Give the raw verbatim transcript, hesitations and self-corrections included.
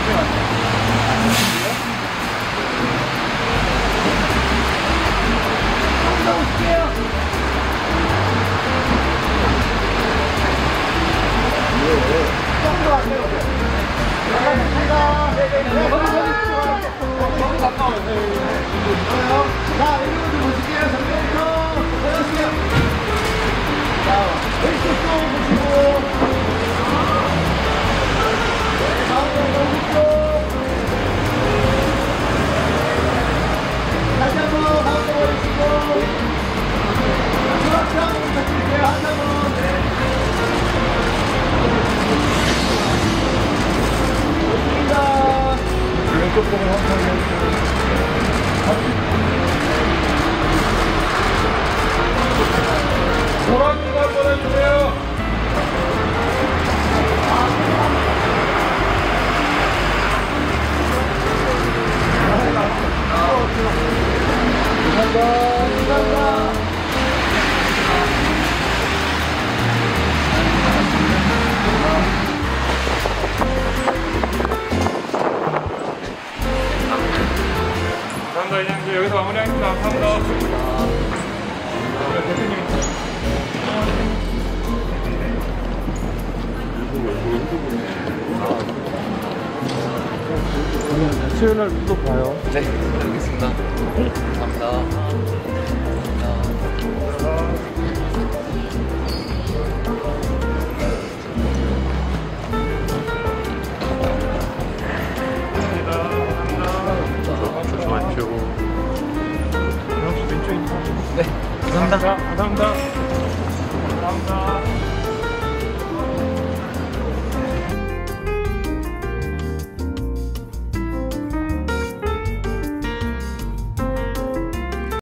자, 여기로 좀 보실게요. 정면부터 보여주세요. 자, 왼쪽도 보시고. 네, 다음으로 오른쪽. 다시 한 번 가운데 보여주시고. 중앙상 부탁드릴게요. 한 장으로. 네. 좋습니다. 왼쪽 보면 확실하게 해주세요. 보라님 한번 해주세요. 감사합니다. 감사합니다. 감사합니다. 이제 여기서 마무리하겠습니다. 감사합니다. 대표님. 수요일 날 또 봐요. 네, 알겠습니다. 감사합니다. 조심하십시오. 혹시 왼쪽에 있나? 네, 감사합니다. 감사합니다.